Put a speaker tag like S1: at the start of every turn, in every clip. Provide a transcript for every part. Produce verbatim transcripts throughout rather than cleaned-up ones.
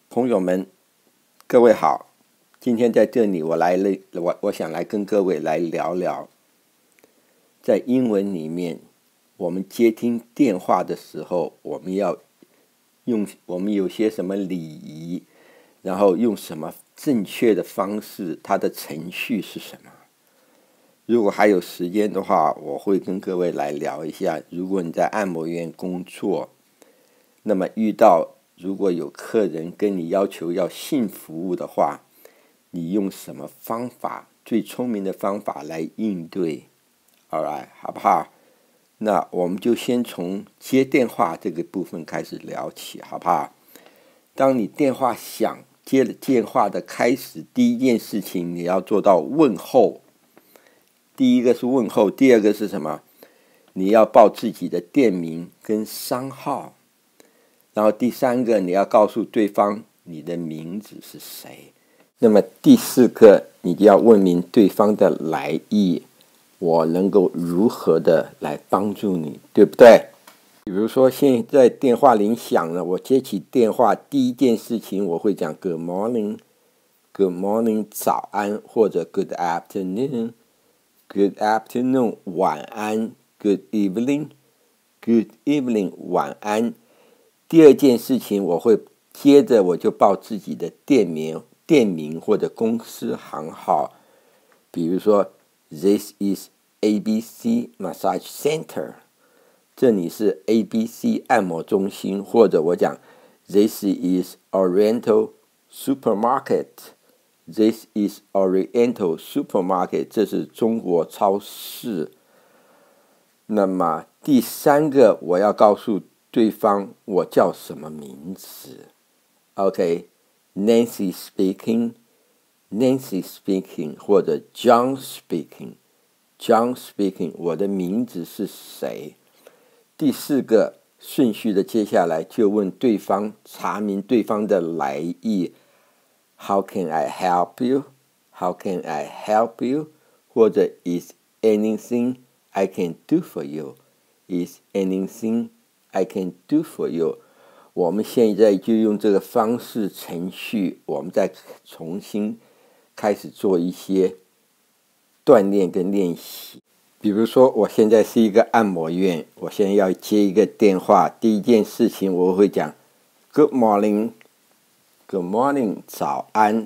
S1: 朋友们，各位好，今天在这里我来我我想来跟各位来聊聊，在英文里面，我们接听电话的时候，我们要用我们有些什么礼仪，然后用什么正确的方式，它的程序是什么？如果还有时间的话，我会跟各位来聊一下，如果你在按摩院工作，那么遇到如果有客人跟你要求要性服务的话，你用什么方法，最聪明的方法来应对 Alright， 好不好？那我们就先从接电话这个部分开始聊起，好不好？当你电话响，接了电话的开始，第一件事情你要做到问候。第一个是问候，第二个是什么？你要报自己的店名跟商号。然后第三个，你要告诉对方你的名字是谁。那么第四个，你就要问明对方的来意，我能够如何的来帮助你，对不对？比如说现在电话铃响了，我接起电话，第一件事情我会讲 Good morning， Good morning 早安，或者 Good afternoon， Good afternoon 晚安， Good evening， Good evening 晚安。第二件事情，我会接着我就报自己的店名、店名或者公司行号，比如说 This is A B C Massage Center， 这里是 A B C 按摩中心，或者我讲 This is Oriental Supermarket， This is Oriental Supermarket， 这是中国超市。那么第三个，我要告诉对方我叫什么名字 OK， Nancy speaking， Nancy speaking， 或者 John speaking， John speaking， 我的名字是谁？第四个顺序的接下来就问对方，查明对方的来意。 How can I help you？ How can I help you？ 或者 Is anything I can do for you？ Is anything I can do for you？ 我们现在就用这个方式程序，我们再重新开始做一些锻炼跟练习。比如说我现在是一个按摩院，我现在要接一个电话，第一件事情我会讲 Good morning， Good morning 早安，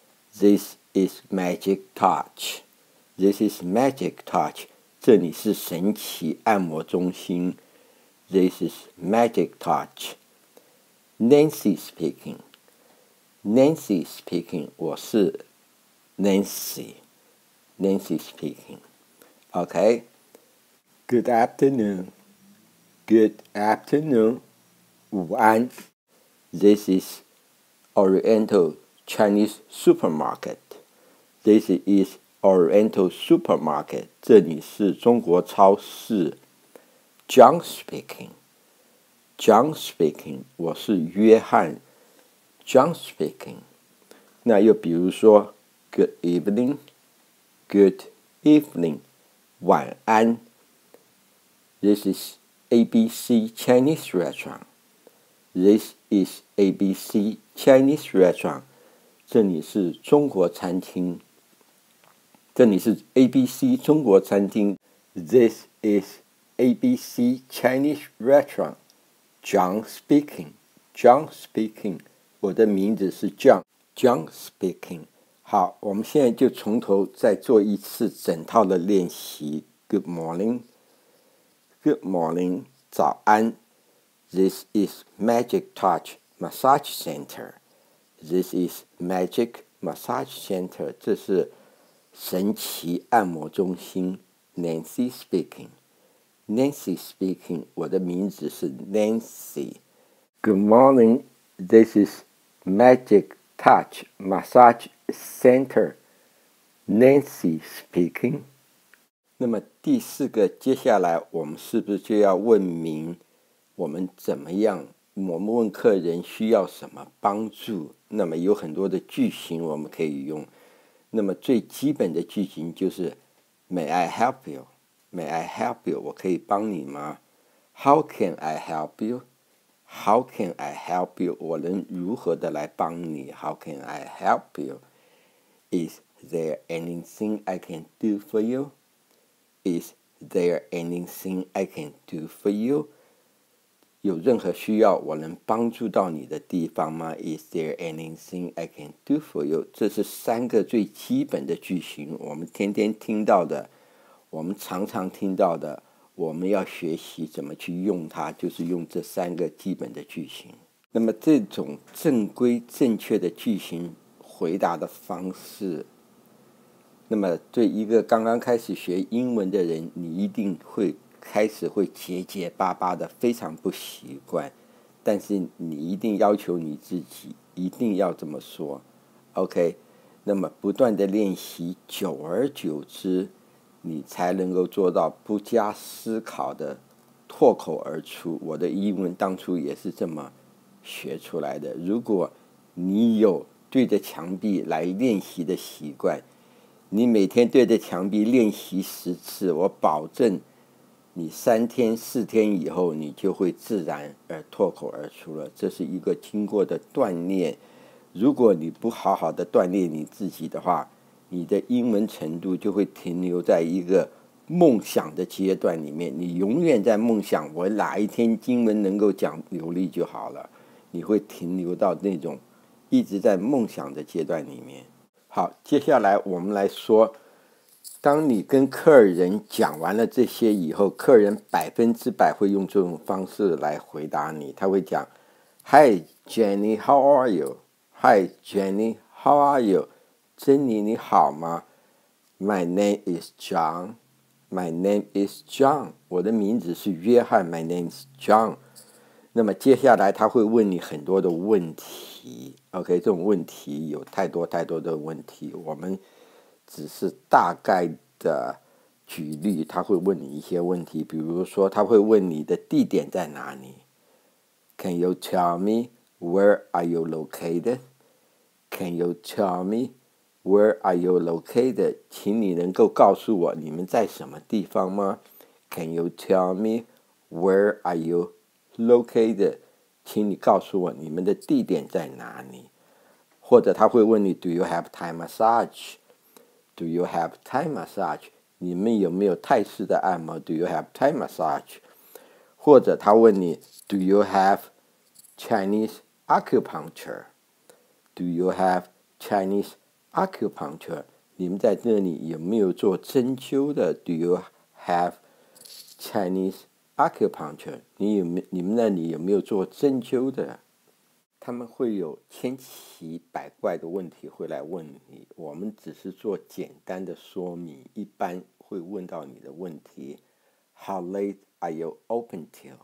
S1: This is Magic Touch， This is Magic Touch， 这里是神奇按摩中心。This is Magic Touch. Nancy speaking. Nancy speaking. 我是 Nancy. Nancy speaking. Okay. Good afternoon. Good afternoon. 午安。This is Oriental Chinese Supermarket. This is Oriental Supermarket. 这里是中国超市。John speaking. John speaking. 我是约翰。John speaking. 那又比如说 Good evening. Good evening. 晚安。This is A B C Chinese restaurant. This is A B C Chinese restaurant. 这里是中国餐厅。这里是 A B C 中国餐厅。This is A B C Chinese restaurant. John speaking. John speaking. 我的名字是 John. John speaking. 好，我们现在就从头再做一次整套的练习。Good morning. Good morning. 早安。This is Magic Touch Massage Center. This is Magic Massage Center. 这是神奇按摩中心。Nancy speaking.Nancy speaking. 我的名字是 Nancy. Good morning. This is Magic Touch Massage Center. Nancy speaking. 那么第四个，接下来我们是不是就要问明我们怎么样？我们问客人需要什么帮助？那么有很多的句型我们可以用。那么最基本的句型就是 May I help you?May I help you? 我可以帮你吗？ How can I help you? How can I help you? 我能如何的来帮你 ？How can I help you? Is there anything I can do for you? Is there anything I can do for you? 有任何需要我能帮助到你的地方吗 ？Is there anything I can do for you? 这是三个最基本的句型，我们天天听到的，我们常常听到的，我们要学习怎么去用它，就是用这三个基本的句型。那么这种正规正确的句型回答的方式，那么对一个刚刚开始学英文的人，你一定会开始会结结巴巴的，非常不习惯。但是你一定要求你自己，一定要这么说 ，OK？ 那么不断的练习，久而久之，你才能够做到不加思考的脱口而出。我的英文当初也是这么学出来的。如果你有对着墙壁来练习的习惯，你每天对着墙壁练习十次，我保证你三天四天以后，你就会自然而脱口而出了。这是一个经过的锻炼。如果你不好好的锻炼你自己的话，你的英文程度就会停留在一个梦想的阶段里面。你永远在梦想，我哪一天英文能够讲流利就好了。你会停留到那种一直在梦想的阶段里面。好，接下来我们来说，当你跟客人讲完了这些以后，客人百分之百会用这种方式来回答你。他会讲 ，Hi Jenny, how are you? Hi Jenny, how are you? 珍妮你好吗 ？My name is John. My name is John. 我的名字是约翰。My name is John. 那么接下来他会问你很多的问题 ，OK？ 这种问题有太多太多的问题，我们只是大概的举例。他会问你一些问题，比如说他会问你的地点在哪里 ？Can you tell me where are you located? Can you tell me where are you located? 请你能够告诉我你们在什么地方吗 ？Can you tell me where are you located? 请你告诉我你们的地点在哪里。或者他会问你 Do you have Thai massage? Do you have Thai massage? 你们有没有泰式的按摩 Do you have Thai massage? 或者他问你 Do you have Chinese acupuncture? Do you have Chinese acupuncture? 你们在这里有没有做针灸的 Do you have Chinese acupuncture? 你有没你们那里有没有做针灸的？他们会有千奇百怪的问题会来问你，我们只是做简单的说明。一般会问到你的问题 How late are you open till?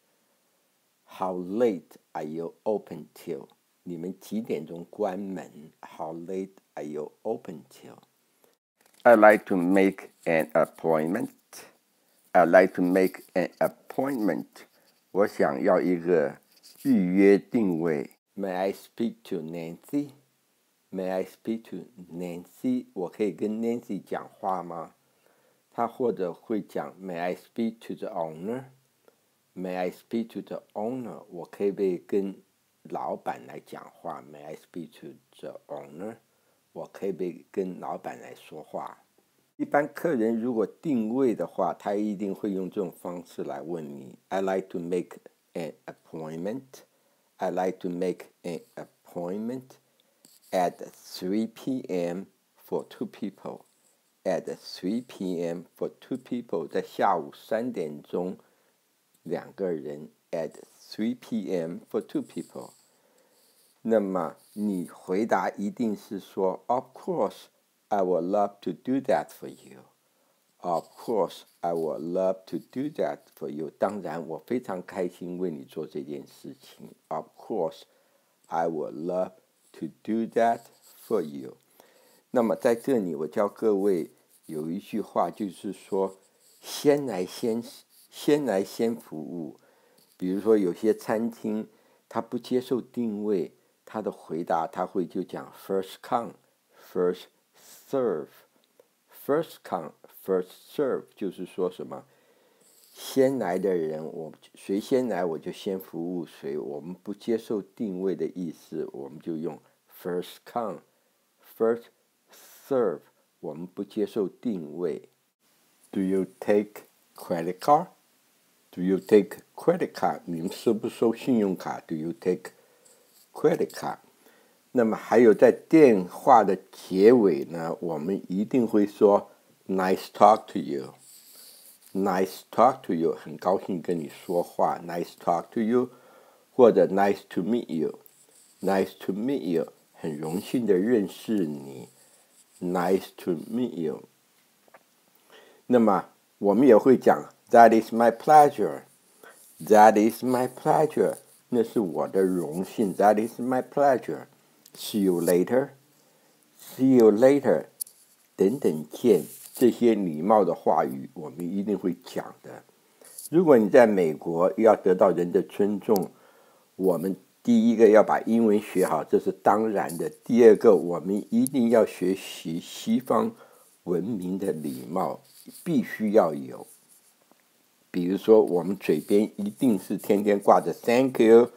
S1: How late are you open till? 你们几点钟关门 How late are you open till? I like to make an appointment. I like to make an appointment. 我想要一个预约定位。May I speak to Nancy? May I speak to Nancy? 我可以跟 Nancy 讲话吗？他或者会讲 May I speak to the owner? May I speak to the owner? 我可以不可以跟老板来讲话 May I speak to the owner? 我可以不可以跟老板来说话？一般客人如果定位的话，他一定会用这种方式来问你。I like to make an appointment. I like to make an appointment at three p.m. for two people. At three p.m. for two people. 在下午三点钟，两个人。At three p.m. for two people. 那么你回答一定是说 Of course, I would love to do that for you. Of course, I would love to do that for you. 当然，我非常开心为你做这件事情。Of course, I would love to do that for you. 那么在这里，我教各位有一句话，就是说，先来先先来先服务。比如说，有些餐厅他不接受定位，他的回答他会就讲 first come, first serve. First come, first serve 就是说什么？ 先来的人，我谁先来我就先服务谁，我们不接受定位的意思，我们就用 first come first serve， 我们不接受定位。 Do you take credit card? Do you take credit card? 你们收不收信用卡？ Do you take credit card? 那么还有在电话的结尾呢，我们一定会说 Nice talk to you. Nice talk to you， 很高兴跟你说话 Nice talk to you， 或者 Nice to meet you. Nice to meet you， 很荣幸的认识你 Nice to meet you。 那么我们也会讲 That is my pleasure. That is my pleasure， 那是我的荣幸 That is my pleasure。 See you later. See you later， 等等见，这些礼貌的话语我们一定会讲的。如果你在美国要得到人的尊重，我们第一个要把英文学好，这是当然的。第二个，我们一定要学习西方文明的礼貌，必须要有。比如说我们嘴边一定是天天挂着 Thank you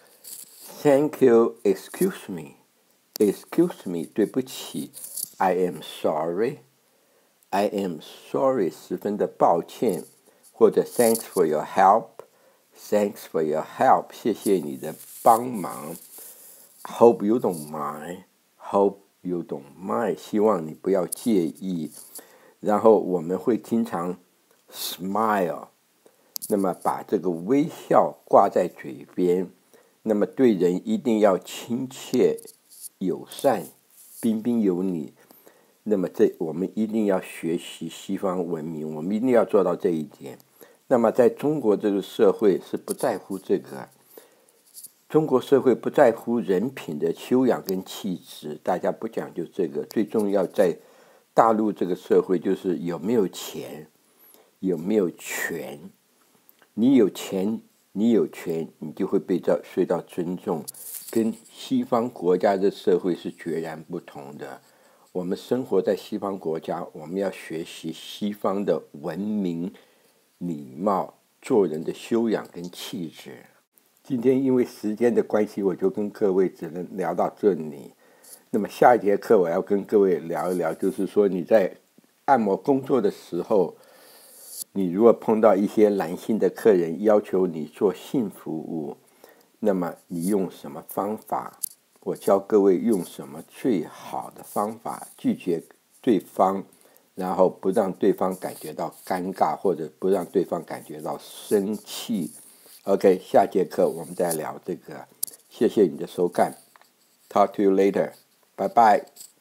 S1: Thank you Excuse me Excuse me 对不起 I am sorry I am sorry 十分的抱歉，或者 Thanks for your help Thanks for your help 谢谢你的帮忙 Hope you don't mind Hope you don't mind 希望你不要介意。然后我们会经常 smile， 那么把这个微笑挂在嘴边，那么对人一定要亲切友善彬彬有礼。那么这我们一定要学习西方文明，我们一定要做到这一点。那么在中国这个社会是不在乎这个，中国社会不在乎人品的修养跟气质，大家不讲究这个。最重要在大陆这个社会就是有没有钱，有没有权。你有钱，你有权，你就会被到受到尊重，跟西方国家的社会是截然不同的。我们生活在西方国家，我们要学习西方的文明、礼貌、做人的修养跟气质。今天因为时间的关系，我就跟各位只能聊到这里。那么下一节课我要跟各位聊一聊，就是说你在按摩工作的时候，你如果碰到一些男性的客人要求你做性服务，那么你用什么方法？我教各位用什么最好的方法拒绝对方，然后不让对方感觉到尴尬，或者不让对方感觉到生气。 OK， 下节课我们再聊这个。谢谢你的收看， Talk to you later， 拜拜。